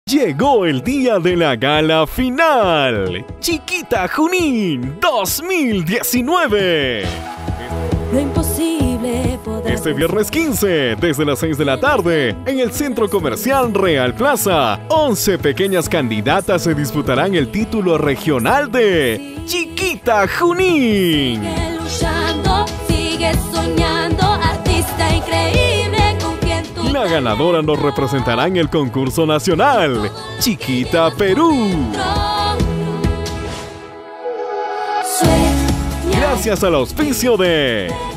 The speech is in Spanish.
Llegó el día de la gala final. Chiquita Junín 2019. Lo imposible poder Este viernes 15, desde las 6 de la tarde, en el Centro Comercial Real Plaza, 11 pequeñas candidatas se disputarán el título regional de Chiquita Junín. Sigue luchando, sigue soñando, artista increíble con quien tú La ganadora nos representará en el concurso nacional, Chiquita Perú. sueñas. Gracias al auspicio de